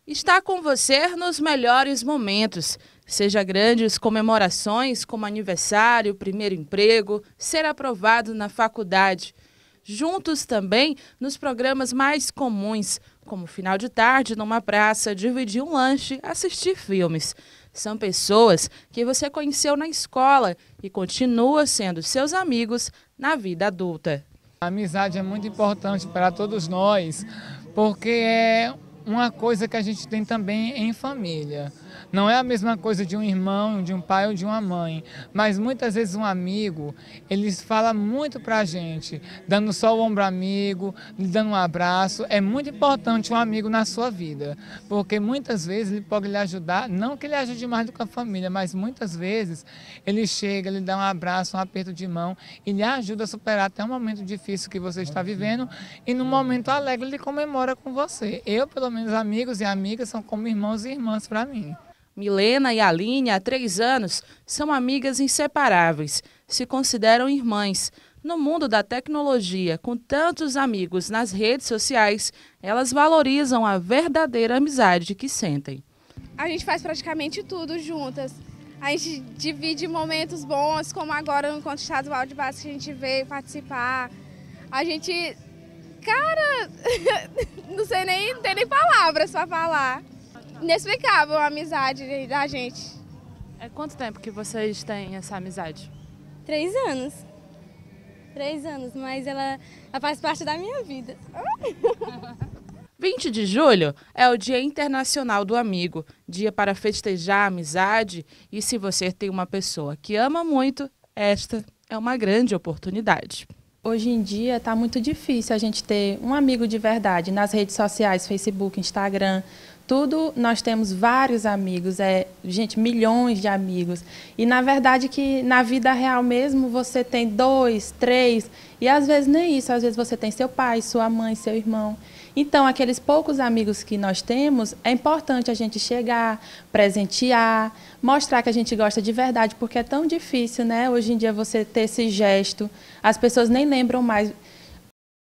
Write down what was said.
Está com você nos melhores momentos, seja grandes comemorações como aniversário, primeiro emprego, ser aprovado na faculdade. Juntos também nos programas mais comuns, como final de tarde numa praça, dividir um lanche, assistir filmes. São pessoas que você conheceu na escola e continua sendo seus amigos na vida adulta. A amizade é muito importante para todos nós, porque é uma coisa que a gente tem também em família. Não é a mesma coisa de um irmão, de um pai ou de uma mãe, mas muitas vezes um amigo, ele fala muito para a gente, dando só o ombro amigo, lhe dando um abraço. É muito importante um amigo na sua vida, porque muitas vezes ele pode lhe ajudar, não que ele ajude mais do que a família, mas muitas vezes ele chega, ele dá um abraço, um aperto de mão e lhe ajuda a superar até um momento difícil que você está vivendo e no momento alegre ele comemora com você. Eu, pelo menos, amigos e amigas são como irmãos e irmãs para mim. Milena e Aline, há 3 anos, são amigas inseparáveis, se consideram irmãs. No mundo da tecnologia, com tantos amigos nas redes sociais, elas valorizam a verdadeira amizade que sentem. A gente faz praticamente tudo juntas. A gente divide momentos bons, como agora no Encontro Estadual de Base que a gente veio participar. A gente, cara, não tem nem palavras para falar. Inexplicável a amizade da gente. É quanto tempo que vocês têm essa amizade? 3 anos. 3 anos, mas ela faz parte da minha vida. 20 de julho é o Dia Internacional do Amigo, dia para festejar a amizade, e se você tem uma pessoa que ama muito, esta é uma grande oportunidade. Hoje em dia está muito difícil a gente ter um amigo de verdade nas redes sociais, Facebook, Instagram, tudo nós temos vários amigos, gente, milhões de amigos. E na verdade que na vida real mesmo você tem 2, 3, e às vezes nem isso, às vezes você tem seu pai, sua mãe, seu irmão. Então, aqueles poucos amigos que nós temos, é importante a gente chegar, presentear, mostrar que a gente gosta de verdade, porque é tão difícil, né? Hoje em dia você ter esse gesto, as pessoas nem lembram mais.